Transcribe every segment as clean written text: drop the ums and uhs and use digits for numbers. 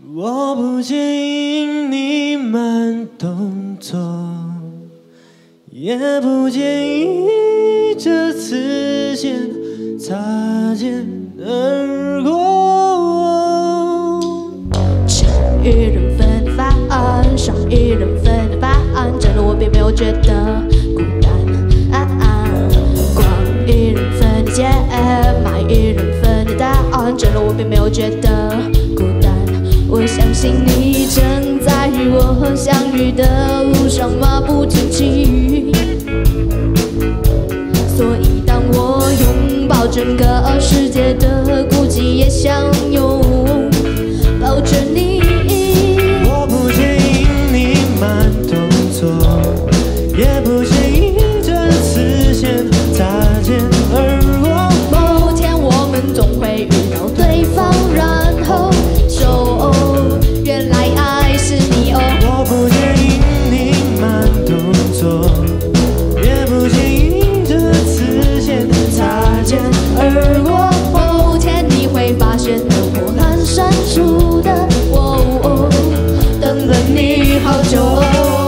我不介意你慢动作，也不介意这次先擦肩而过。 少一人份的答案，少一人份的答案，真的我并没有觉得孤单。光一人份的解，买一人份的答案，真的我并没有觉得孤单。我相信你正在与我相遇的路上马不停蹄，所以当我拥抱整个世界的孤寂，也想拥抱着你。 我不介意你慢动作，也不介意这次先擦肩而过。 某天我们总会遇到对方，然后说原来爱是你哦。 我不介意你慢动作，也不介意这次先擦肩而过。 某天你会发现灯火阑珊处的我，等了你好久。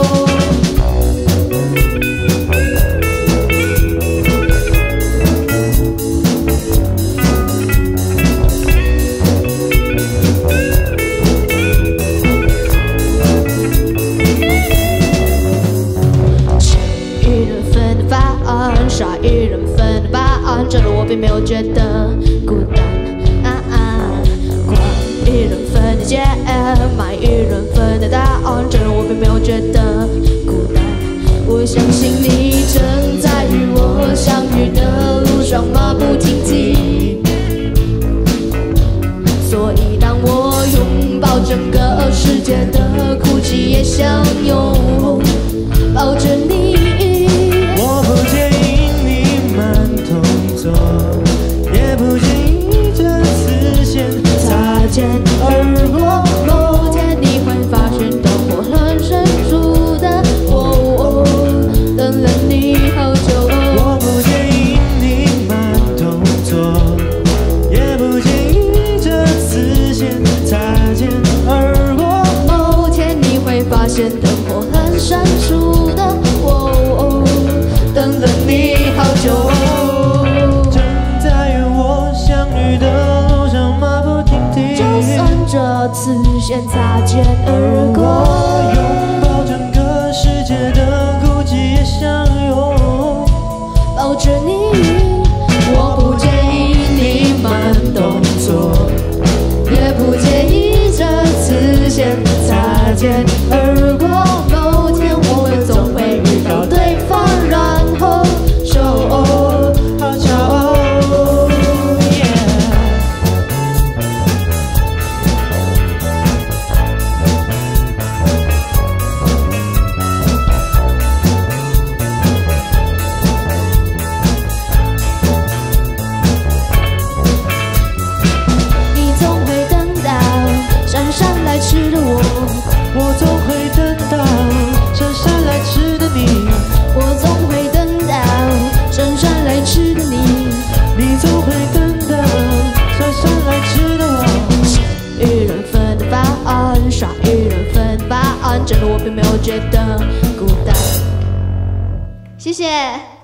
少一人份的答案，真的我并没有觉得孤单。光一人份的解，买一人份的答案，真的我并没有觉得孤单。我相信你正在与我相遇的路上马不停蹄，所以当我拥抱整个世界的哭泣，也想拥抱着你。 我不介意你慢动作，也不介意这次先擦肩而过。 某天你会发现灯火阑珊处的我，等了你好久。 我不介意你慢动作，也不介意这次先擦肩而过。 某天你会发现灯火阑珊处的我，等了你好久。 正在与我相遇的路上马不停蹄， 就算这次先擦肩而过， 拥抱整个世界的孤寂，也想拥抱着你。我不介意你慢动作，也不介意这次先擦肩而过。某天我们总会遇到对方，然后说好骄傲。 你总会等到姗姗来迟的我总会等到姗姗来迟的你， 我总会等到姗姗来迟的你， 你总会等到姗姗来迟的我。 少一人份的答案，少一人份的答案，真的我并没有觉得孤单。谢谢。